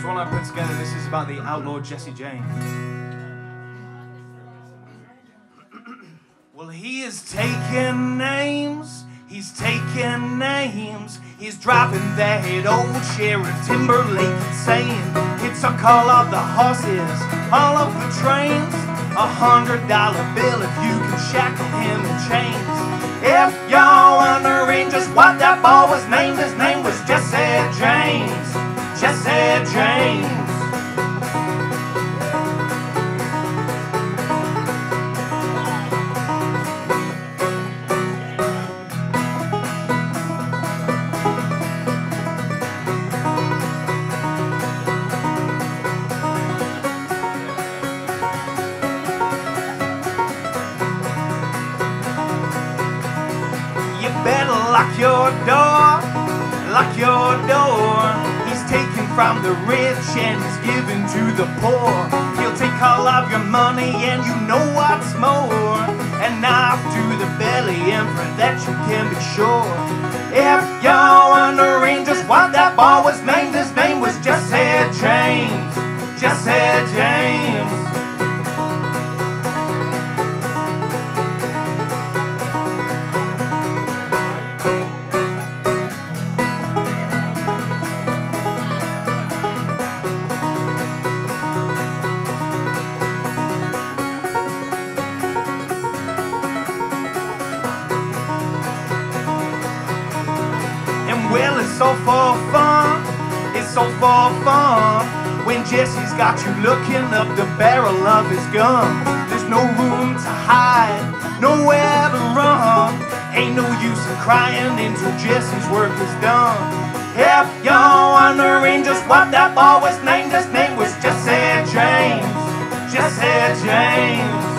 This one I put together, this is about the outlaw Jesse James. Well, he is taking names, he's taking names. He's driving that old Sheriff Timberlake and saying he took all of the horses, all of the trains, $100 bill if you can shackle him in chains. If y'all wondering just what that boy was named, his name was Jesse James. Jesse James. Better lock your door, lock your door. He's taking from the rich and he's giving to the poor. He'll take all of your money and you know what's more, and knife to the belly, and for that you can be sure. If you're wondering just what that boy was named, his name was Jesse James. Jesse James. Well, it's so for fun, it's so for fun, when Jesse's got you looking up the barrel of his gun. There's no room to hide, nowhere to run. Ain't no use in crying until Jesse's work is done. If you're wondering just what that boy was named, his name was Jesse James. Jesse James.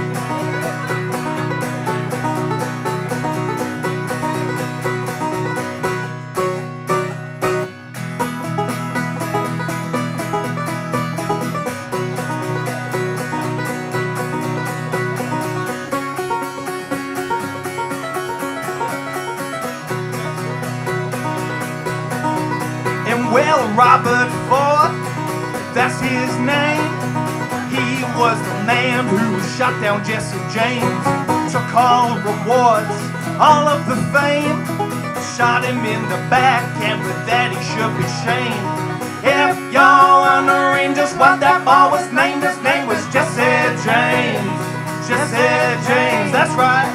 Well, Robert Ford, that's his name. He was the man who shot down Jesse James, took all the rewards, all of the fame, shot him in the back, and for that he should be shamed. If you're wondering just what that boy was named, his name was Jesse James. Jesse James, that's right.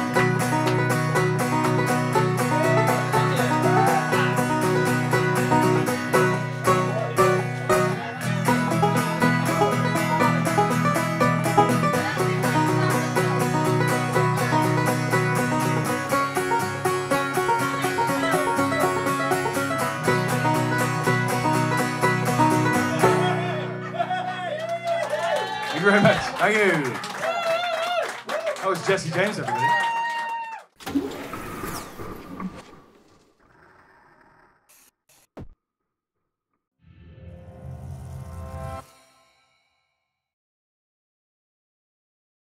Thank you very much. Thank you. That was Jesse James, everybody.